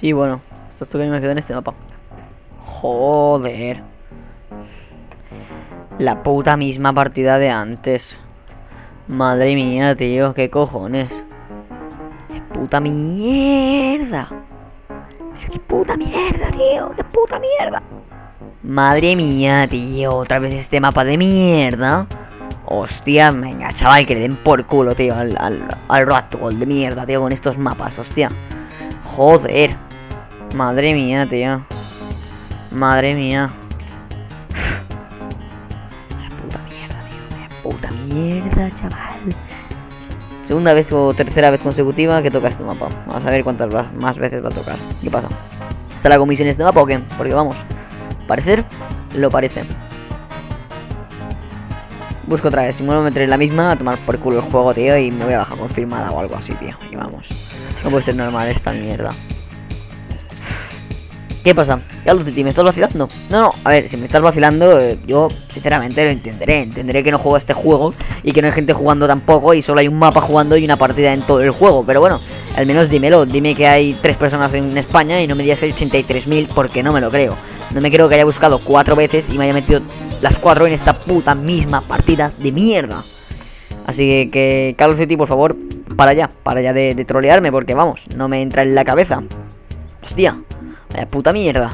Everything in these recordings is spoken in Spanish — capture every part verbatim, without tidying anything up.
Sí, bueno, esto es lo que me queda en este mapa. Joder. La puta misma partida de antes. Madre mía, tío, qué cojones. Qué puta mierda. Pero qué puta mierda, tío, qué puta mierda. Madre mía, tío, otra vez este mapa de mierda. Hostia, venga, chaval, que le den por culo, tío, al, al, al Ratgol de mierda, tío, con estos mapas, hostia. Joder. Madre mía, tío. Madre mía. Qué puta mierda, tío, qué puta mierda, chaval. Segunda vez o tercera vez consecutiva que toca este mapa. Vamos a ver cuántas más veces va a tocar. ¿Qué pasa? ¿Está la comisión este mapa o qué? Porque vamos, parecer, lo parece. Busco otra vez, si me vuelvo a meter en la misma, a tomar por culo el juego, tío, y me voy a bajar confirmada o algo así, tío. Y vamos, no puede ser normal esta mierda. ¿Qué pasa? Call of Duty, ¿me estás vacilando? No, no, a ver, si me estás vacilando, eh, yo sinceramente lo entenderé. Entenderé que no juego este juego y que no hay gente jugando tampoco y solo hay un mapa jugando y una partida en todo el juego. Pero bueno, al menos dímelo, dime que hay tres personas en España y no me digas el ochenta y tres mil porque no me lo creo. No me creo que haya buscado cuatro veces y me haya metido las cuatro en esta puta misma partida de mierda. Así que, que Call of Duty, por favor, para allá, para allá de, de trolearme porque vamos, no me entra en la cabeza. Hostia. Vaya puta mierda.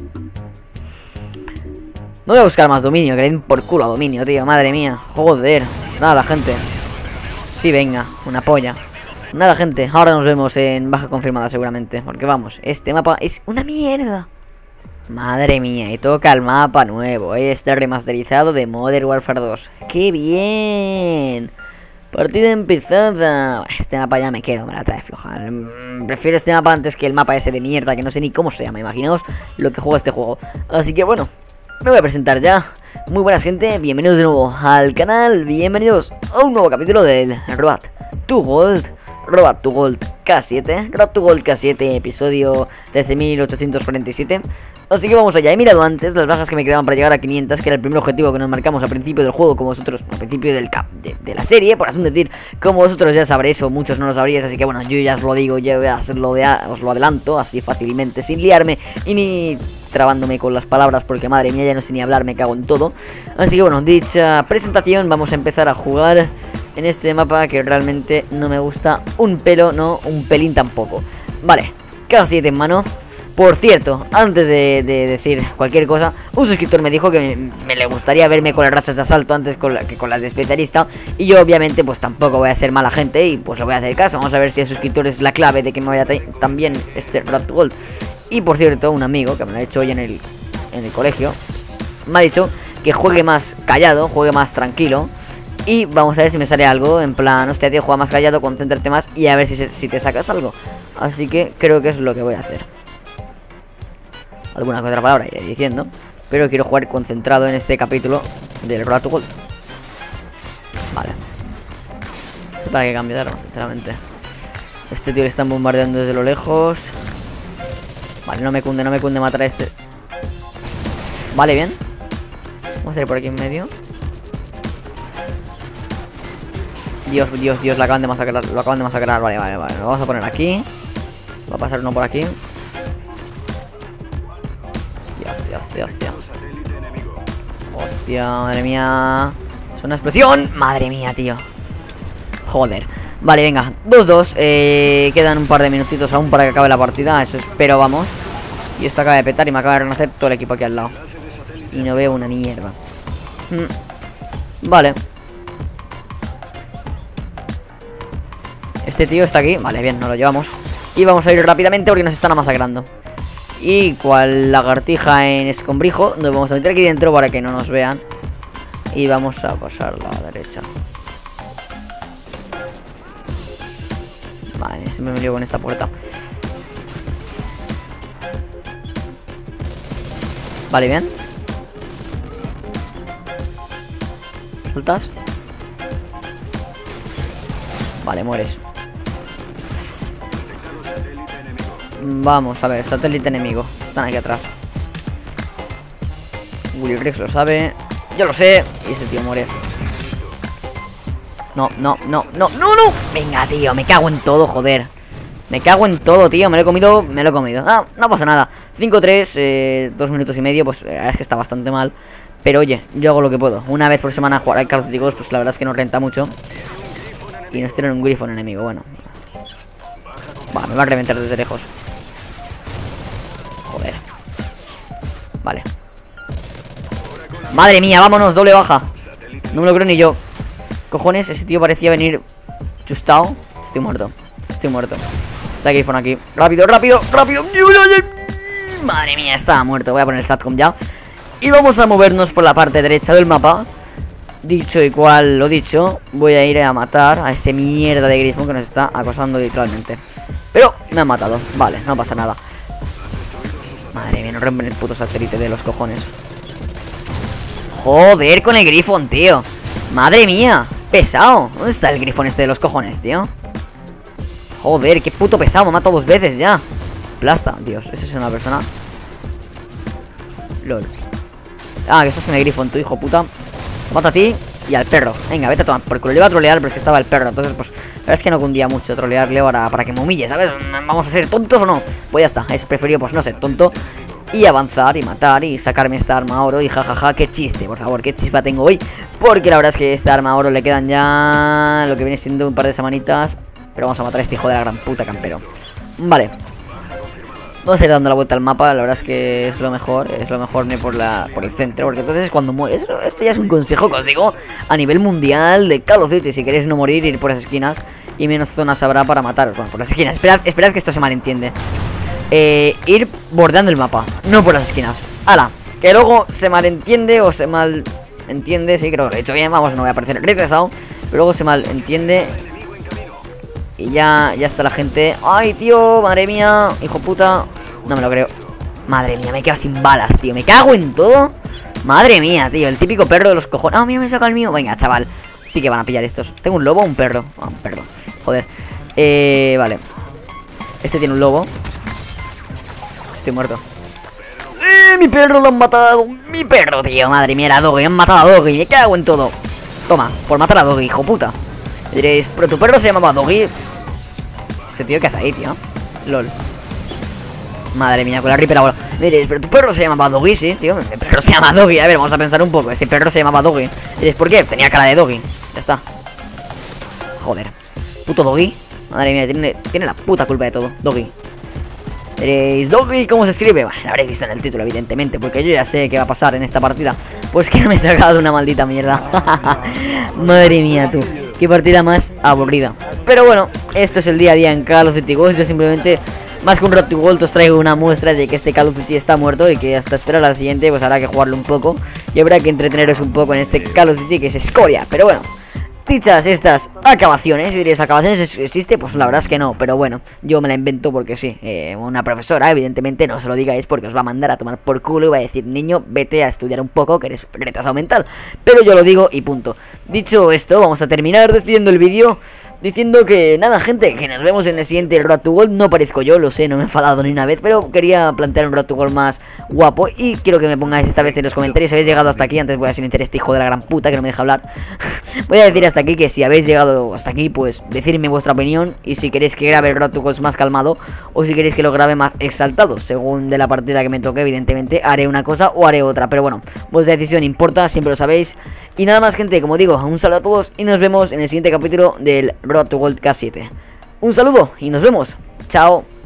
No voy a buscar más dominio, que le den por culo a dominio, tío. Madre mía, joder. Nada, gente. Sí, venga, una polla. Nada, gente, ahora nos vemos en baja confirmada seguramente. Porque vamos, este mapa es una mierda. Madre mía, y toca el mapa nuevo. Este remasterizado de Modern Warfare dos. ¡Qué bien! Partida empezada. Este mapa ya me quedo, me la trae floja. Prefiero este mapa antes que el mapa ese de mierda que no sé ni cómo se llama. Imaginaos lo que juega este juego. Así que bueno, me voy a presentar ya. Muy buenas, gente, bienvenidos de nuevo al canal. Bienvenidos a un nuevo capítulo del Road to Gold. Road to Gold K siete. Road to Gold K siete, episodio trece mil ochocientos cuarenta y siete. Así que vamos allá. He mirado antes las bajas que me quedaban para llegar a quinientas, que era el primer objetivo que nos marcamos al principio del juego, como vosotros, al principio del cap de, de la serie, por así decir. Como vosotros ya sabréis, o muchos no lo sabríais, así que bueno, yo ya os lo digo, ya os lo, de, os lo adelanto, así fácilmente, sin liarme y ni trabándome con las palabras, porque madre mía, ya no sé ni hablar, me cago en todo. Así que bueno, dicha presentación, vamos a empezar a jugar en este mapa que realmente no me gusta un pelo, no un pelín tampoco. Vale, K siete en mano. Por cierto, antes de, de decir cualquier cosa, un suscriptor me dijo que me, me le gustaría verme con las rachas de asalto antes con la, que con las de especialista. Y yo obviamente pues tampoco voy a ser mala gente y pues le voy a hacer caso. Vamos a ver si el suscriptor es la clave de que me vaya tan bien este Road to Gold. Y por cierto, un amigo que me lo ha hecho hoy en el, en el colegio me ha dicho que juegue más callado, juegue más tranquilo. Y vamos a ver si me sale algo, en plan, hostia tío, juega más callado, concéntrate más y a ver si, si te sacas algo. Así que creo que es lo que voy a hacer. Alguna que otra palabra iré diciendo, pero quiero jugar concentrado en este capítulo del Road to Gold. Vale. No sé para qué cambio de arma, sinceramente. Este tío le están bombardeando desde lo lejos. Vale, no me cunde, no me cunde matar a este. Vale, bien. Vamos a ir por aquí en medio. Dios, Dios, Dios, lo acaban de masacrar, lo acaban de masacrar. Vale, vale, vale. Lo vamos a poner aquí. Va a pasar uno por aquí. Hostia, hostia, hostia. Hostia, madre mía. Es una explosión. Madre mía, tío. Joder. Vale, venga, dos dos. eh, Quedan un par de minutitos aún para que acabe la partida. Eso espero, vamos. Y esto acaba de petar y me acaba de renacer todo el equipo aquí al lado. Y no veo una mierda. mm. Vale. Este tío está aquí. Vale, bien, nos lo llevamos. Y vamos a ir rápidamente porque nos están masacrando. Y cual lagartija en escombrijo, nos vamos a meter aquí dentro para que no nos vean. Y vamos a pasar a la derecha. Vale, siempre me lío con esta puerta. Vale, bien. ¿Saltas? Vale, mueres. Vamos a ver, satélite enemigo. Están aquí atrás. Willy Rex lo sabe. Yo lo sé. Y ese tío muere. No, no, no, no, no, no. Venga, tío, me cago en todo, joder. Me cago en todo, tío. Me lo he comido, me lo he comido. Ah, no pasa nada. cinco tres, eh, dos minutos y medio. Pues la verdad es que está bastante mal. Pero oye, yo hago lo que puedo. Una vez por semana jugar al Call of Duty Ghosts, pues la verdad es que no renta mucho. Y nos tienen un grifo enemigo, bueno. Va, me va a reventar desde lejos. Joder. Vale. Madre mía, vámonos, doble baja. No me lo creo ni yo. Cojones, ese tío parecía venir chustado. Estoy muerto, estoy muerto. Está el grifo aquí. Rápido, rápido, rápido. Madre mía, estaba muerto. Voy a poner el SATCOM ya. Y vamos a movernos por la parte derecha del mapa. Dicho y cual lo dicho, voy a ir a matar a ese mierda de grifo que nos está acosando literalmente. Pero me han matado, vale, no pasa nada. Madre mía, no rompen el puto satélite de los cojones. Joder con el grifón, tío. Madre mía, pesado. ¿Dónde está el grifón este de los cojones, tío? Joder, qué puto pesado, me ha matado dos veces ya. Plasta, Dios, esa es una persona. LOL. Ah, que estás con el grifón, tu hijo puta. Te mata a ti y al perro. Venga, vete a tomar por culo. Le iba a trolear, pero es que estaba el perro. Entonces, pues, la verdad es que no cundía mucho trolearle para, para que me humille, ¿sabes? ¿Vamos a ser tontos o no? Pues ya está, es preferido, pues, no ser tonto y avanzar y matar y sacarme esta arma oro. Y jajaja, ja, ja, qué chiste, por favor, qué chispa tengo hoy. Porque la verdad es que esta arma oro le quedan ya lo que viene siendo un par de semanitas. Pero vamos a matar a este hijo de la gran puta campero. Vale. Vamos a ir dando la vuelta al mapa, la verdad es que es lo mejor, es lo mejor ir por, la, por el centro, porque entonces cuando mueres, esto ya es un consejo que os digo a nivel mundial de Call of Duty, si queréis no morir, ir por las esquinas y menos zonas habrá para mataros, bueno, por las esquinas, esperad, esperad que esto se malentiende, eh, ir bordeando el mapa, no por las esquinas, ala, que luego se malentiende o se malentiende, sí, creo que lo he hecho bien, vamos, no voy a parecer retrasado, pero luego se malentiende. Y ya, ya está la gente. ¡Ay, tío! ¡Madre mía! ¡Hijo puta! No me lo creo. Madre mía, me he quedado sin balas, tío. Me cago en todo. Madre mía, tío. El típico perro de los cojones. ¡Ah, mira, me saca el mío! Venga, chaval. Sí que van a pillar estos. ¿Tengo un lobo o un perro? Ah, un perro. Joder. Eh, vale. Este tiene un lobo. Estoy muerto. ¡Eh! Mi perro lo han matado. Mi perro, tío. Madre mía, era Doggy. Han matado a Doggy. Me cago en todo. Toma, por matar a Doggy, hijo puta. Me diréis, pero tu perro se llamaba Doggy. Ese tío, ¿qué hace ahí, tío? LOL. Madre mía, con la Reaper ahora. Me diréis, pero tu perro se llamaba Doggy, sí, tío. Mi perro se llama Doggy. A ver, vamos a pensar un poco. Ese perro se llamaba Doggy. Me diréis, ¿por qué? Tenía cara de Doggy. Ya está. Joder. Puto Doggy. Madre mía, tiene, tiene la puta culpa de todo. Doggy. Diréis, Doggy, ¿cómo se escribe? Bueno, lo habréis visto en el título, evidentemente, porque yo ya sé qué va a pasar en esta partida. Pues que me he sacado una maldita mierda. Madre mía, tú. Qué partida más aburrida. Pero bueno, esto es el día a día en Call of Duty Ghosts. Yo simplemente, más que un Road to Gold, os traigo una muestra de que este Call of Duty está muerto y que hasta esperar a la siguiente pues habrá que jugarlo un poco. Y habrá que entreteneros un poco en este Call of Duty que es escoria. Pero bueno, dichas estas acabaciones, y diréis, ¿acabaciones existe? Pues la verdad es que no, pero bueno, yo me la invento porque sí. eh, Una profesora, evidentemente, no se lo digáis porque os va a mandar a tomar por culo y va a decir, niño, vete a estudiar un poco que eres retrasado mental. Pero yo lo digo y punto. Dicho esto, vamos a terminar despidiendo el vídeo diciendo que nada, gente, que nos vemos en el siguiente Road to Gold. No parezco yo, lo sé, no me he enfadado ni una vez, pero quería plantear un Road to Gold más guapo. Y quiero que me pongáis esta vez en los comentarios si habéis llegado hasta aquí. Antes voy a silenciar a este hijo de la gran puta que no me deja hablar. Voy a decir hasta aquí que si habéis llegado hasta aquí, pues decidme vuestra opinión. Y si queréis que grabe el Road to Gold más calmado o si queréis que lo grabe más exaltado, según de la partida que me toque, evidentemente haré una cosa o haré otra. Pero bueno, vuestra decisión importa, siempre lo sabéis. Y nada más, gente, como digo, un saludo a todos y nos vemos en el siguiente capítulo del Road to Gold K siete. Un saludo y nos vemos. Chao.